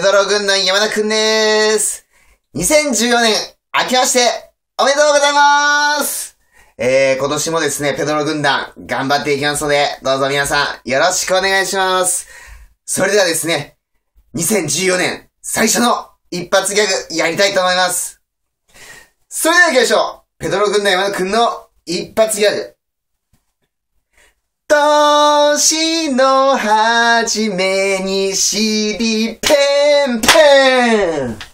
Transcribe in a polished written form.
ドロ軍団山田くんです。2014年、明けまして、おめでとうございます。今年もですね、ペドロ軍団、頑張っていきますので、どうぞ皆さん、よろしくお願いします。それではですね、2014年、最初の一発ギャグ、やりたいと思います。それでは行きましょう。ペドロ軍団山田くんの一発ギャグ。年の初めに尻ペンペン